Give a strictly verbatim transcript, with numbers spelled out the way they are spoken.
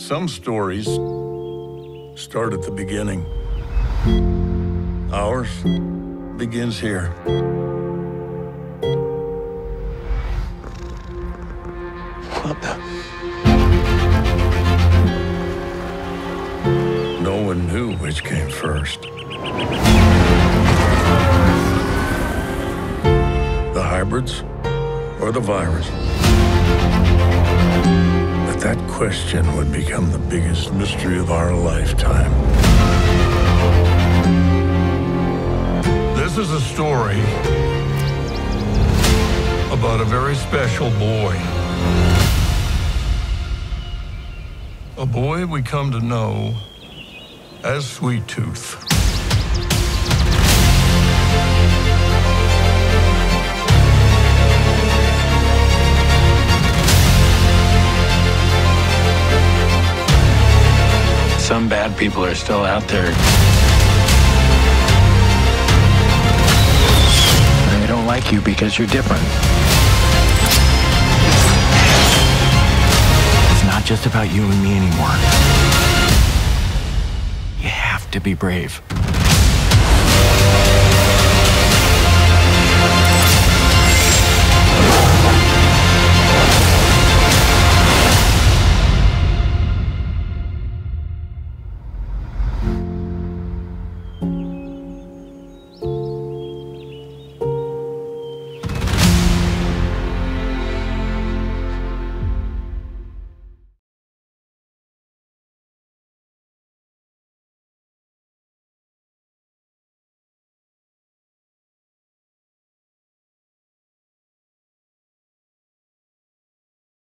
Some stories start at the beginning. Ours begins here. What the? No one knew which came first. The hybrids or the virus? But that question would become the biggest mystery of our lifetime. This is a story about a very special boy. A boy we come to know as Sweet Tooth. Some bad people are still out there. And they don't like you because you're different. It's not just about you and me anymore. You have to be brave.